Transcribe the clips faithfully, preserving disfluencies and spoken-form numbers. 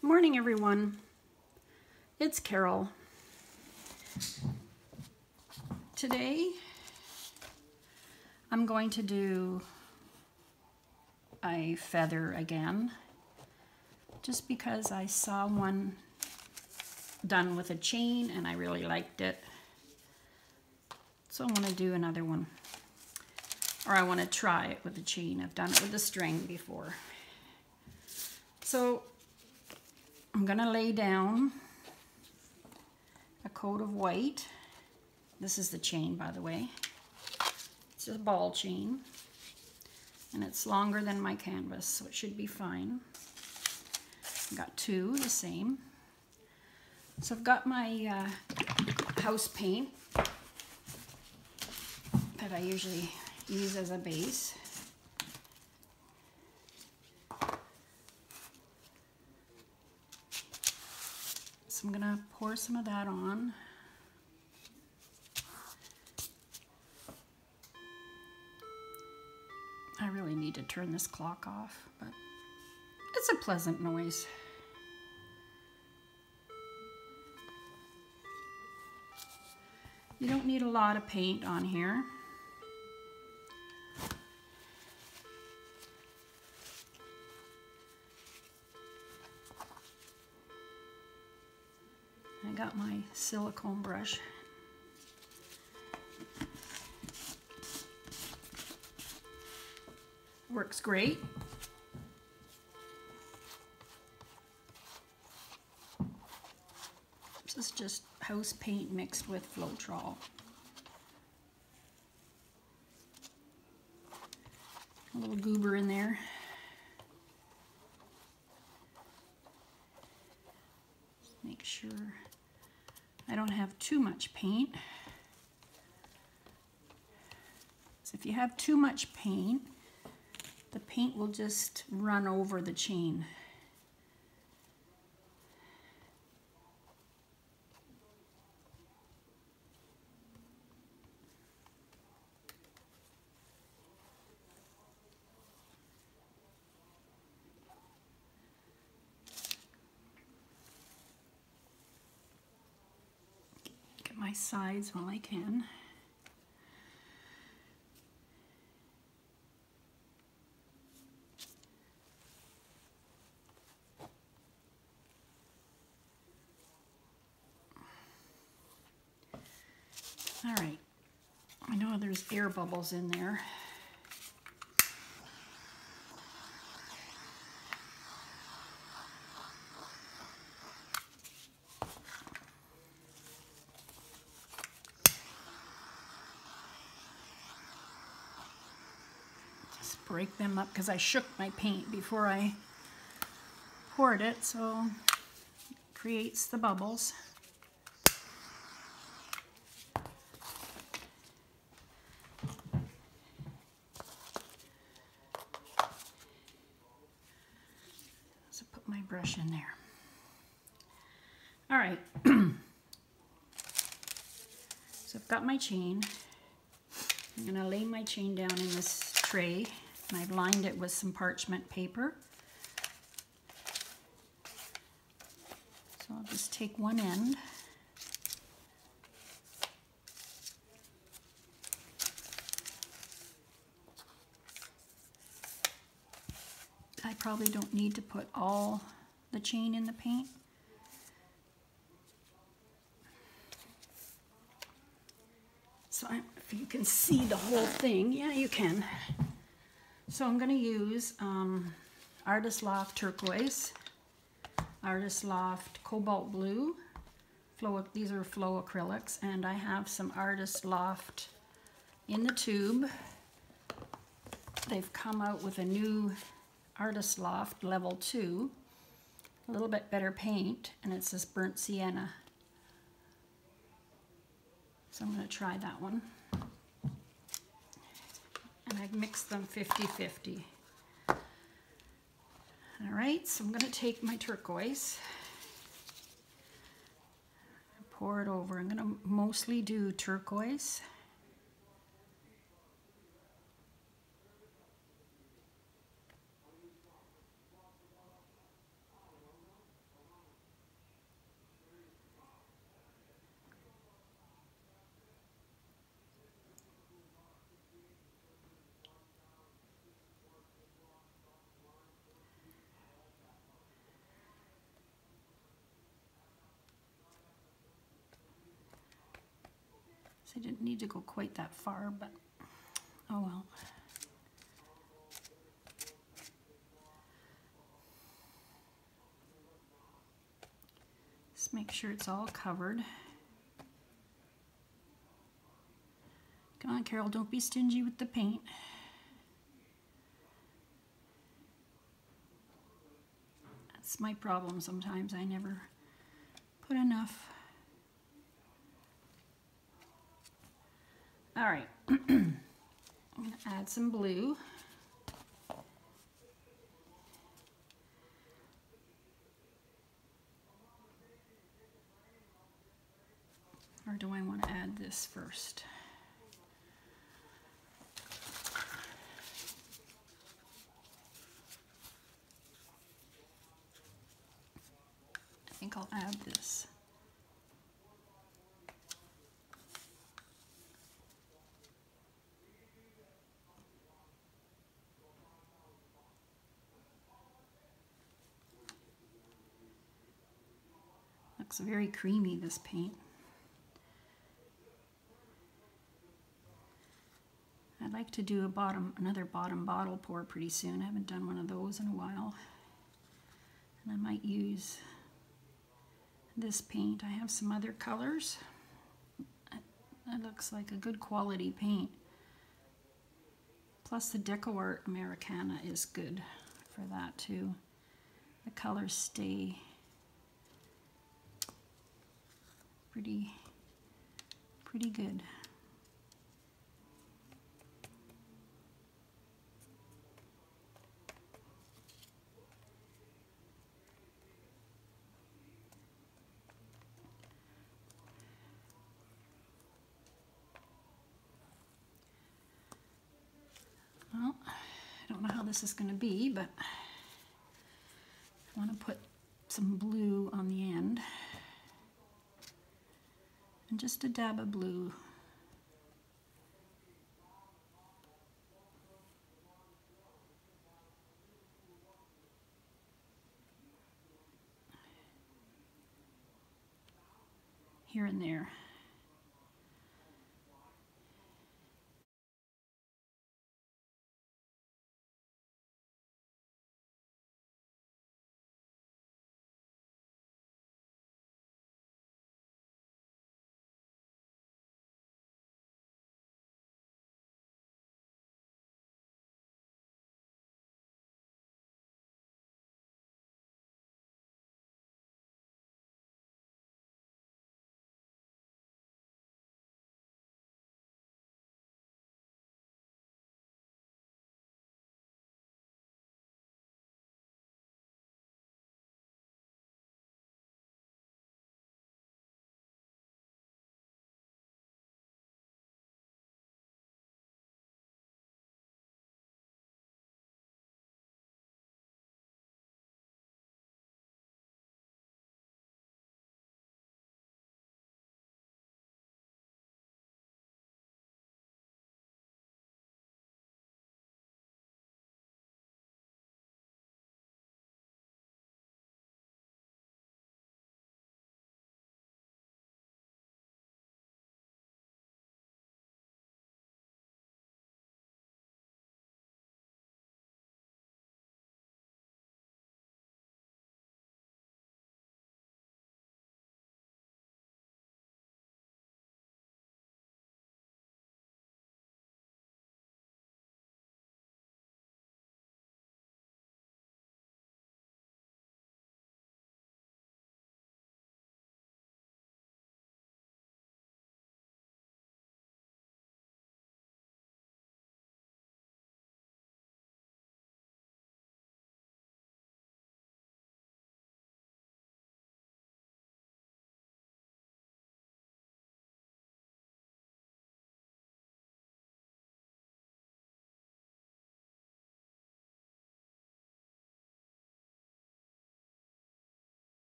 Morning, everyone. It's Carole. Today, I'm going to do a feather again, just because I saw one done with a chain and I really liked it. So I want to do another one. Or I want to try it with a chain. I've done it with a string before. So I'm going to lay down a coat of white. This is the chain, by the way. It's a ball chain, and it's longer than my canvas, so it should be fine. I've got two, the same. So I've got my uh, house paint that I usually use as a base. So I'm gonna pour some of that on. I really need to turn this clock off, but it's a pleasant noise. You don't need a lot of paint on here. I got my silicone brush. Works great. This is just house paint mixed with floetrol. A little goober in there. Just make sure I don't have too much paint. So if you have too much paint, the paint will just run over the chain. Get my sides while I can. All right, I know there's air bubbles in there. Just break them up because I shook my paint before I poured it, so it creates the bubbles. My brush in there. All right. So I've got my chain. I'm going to lay my chain down in this tray, and I've lined it with some parchment paper. So I'll just take one end. I probably don't need to put all the chain in the paint. So I, if you can see the whole thing, yeah, you can. So I'm going to use um, Artist Loft Turquoise, Artist Loft Cobalt Blue, flow, these are flow acrylics, and I have some Artist Loft in the tube. They've come out with a new Artist Loft level two, a little bit better paint, and it's this burnt sienna. So I'm going to try that one. And I've mixed them fifty fifty. All right, so I'm going to take my turquoise, pour it over. I'm going to mostly do turquoise. So I didn't need to go quite that far, but oh well. Just make sure it's all covered. Come on, Carole, don't be stingy with the paint. That's my problem sometimes. I never put enough. All right, I'm going to add some blue. Or do I want to add this first? I think I'll add this. Looks very creamy, this paint. I'd like to do a bottom, another bottom bottle pour pretty soon. I haven't done one of those in a while. And I might use this paint. I have some other colors. That looks like a good quality paint. Plus the Deco Art Americana is good for that too. The colors stay pretty, pretty good. Well, I don't know how this is going to be, but I want to put some blue on the end. And just a dab of blue. Here and there.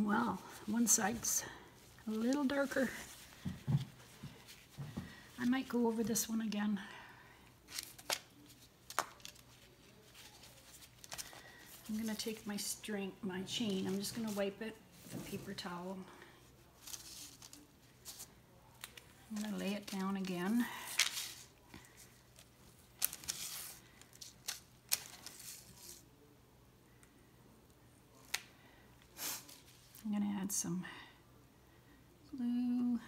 well, one side's a little darker. I might go over this one again. I'm gonna take my string, my chain, I'm just gonna wipe it with a paper towel. I'm gonna lay it down again. I'm gonna add some glue.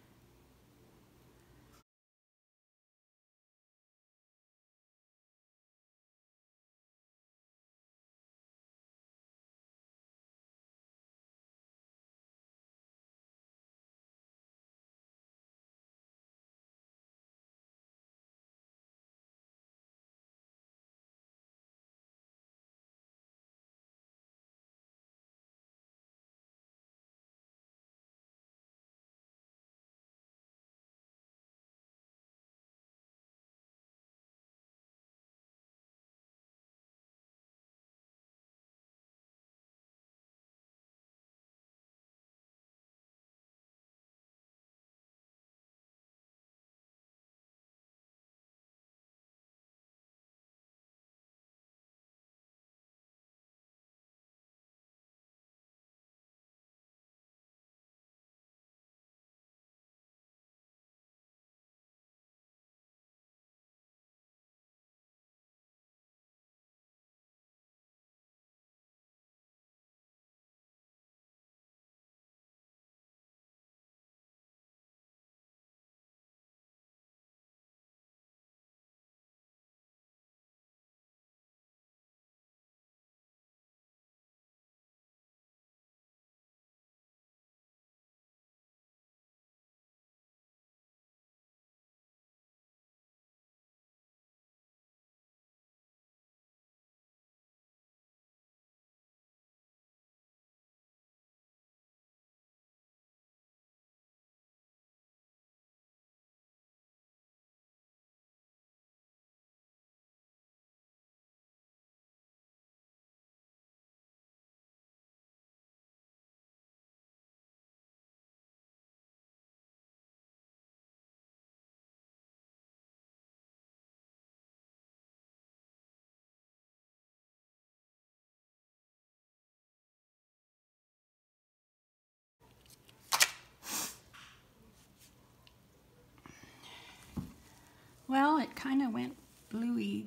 Well, it kind of went bluey,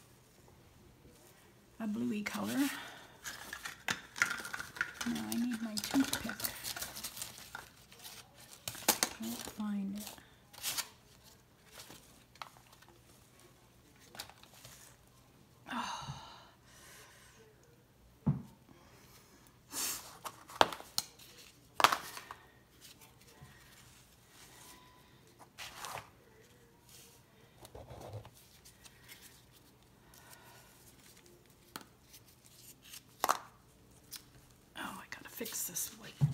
a bluey color. Now I need my toothpick. Can't find it. Fix this white.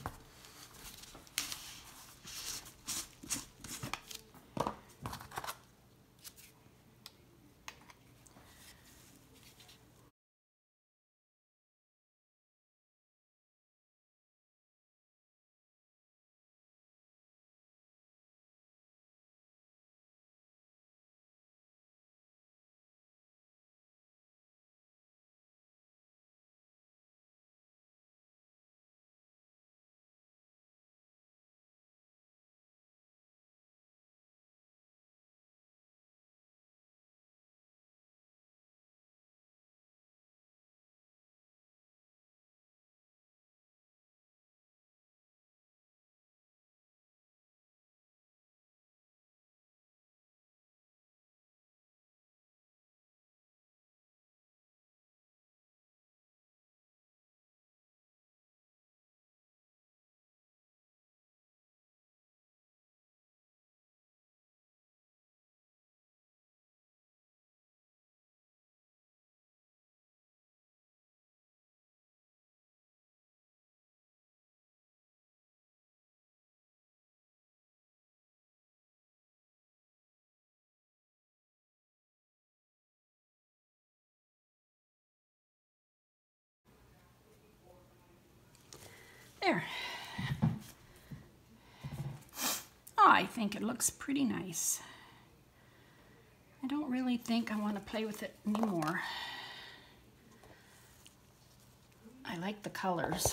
There. Oh, I think it looks pretty nice. I don't really think I want to play with it anymore. I like the colors.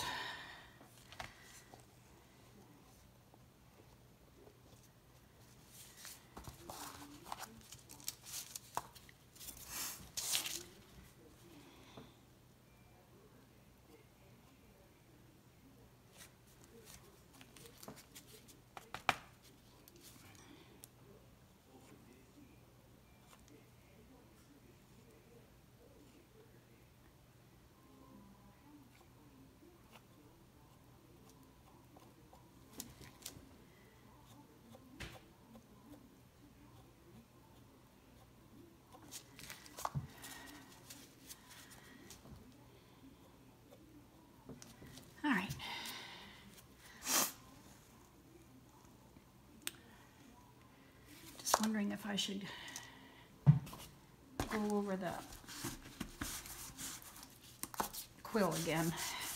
All right. Just wondering if I should go over the quill again.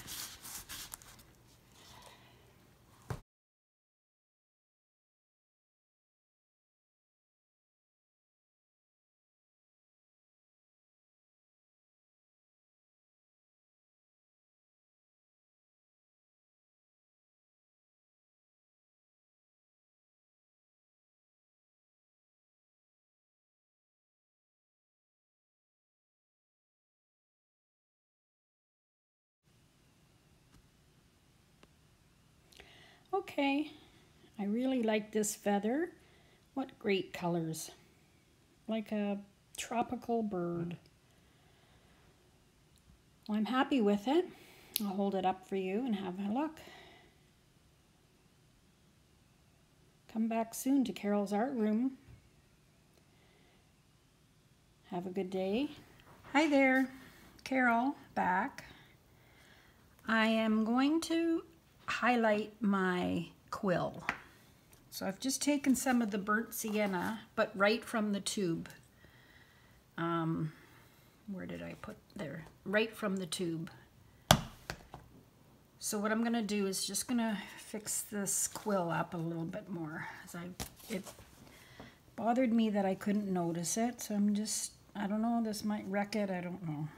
Okay, I really like this feather. What great colors. Like a tropical bird. Well, I'm happy with it. I'll hold it up for you and have a look. Come back soon to Carole's Art Room. Have a good day. Hi there, Carole back. I am going to highlight my quill. So I've just taken some of the burnt sienna, but right from the tube. Um, where did I put there? Right from the tube. So what I'm gonna do is just gonna fix this quill up a little bit more. As I, it bothered me that I couldn't notice it, so I'm just, I don't know, this might wreck it, I don't know.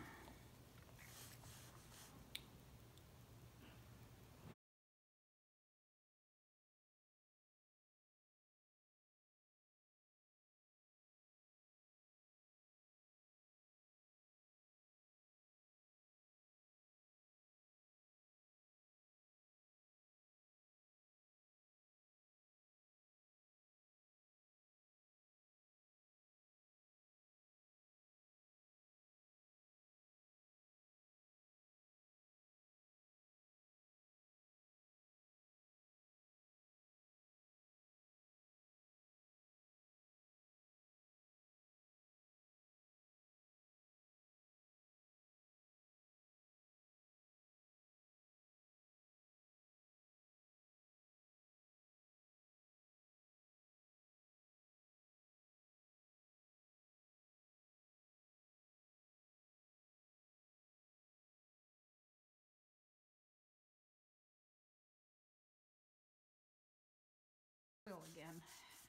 Quill again.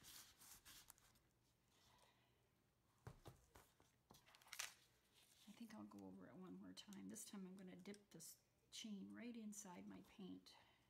I think I'll go over it one more time. This time I'm going to dip this chain right inside my paint.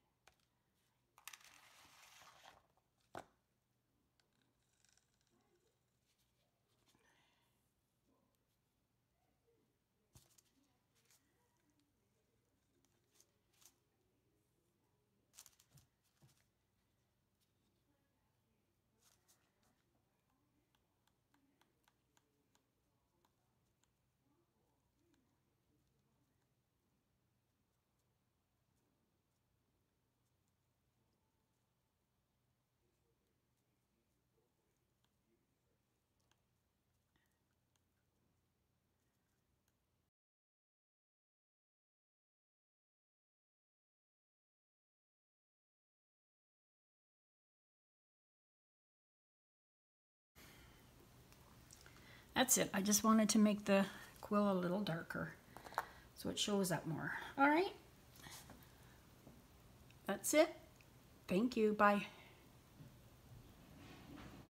That's it. I just wanted to make the quill a little darker so it shows up more. All right. That's it. Thank you. Bye.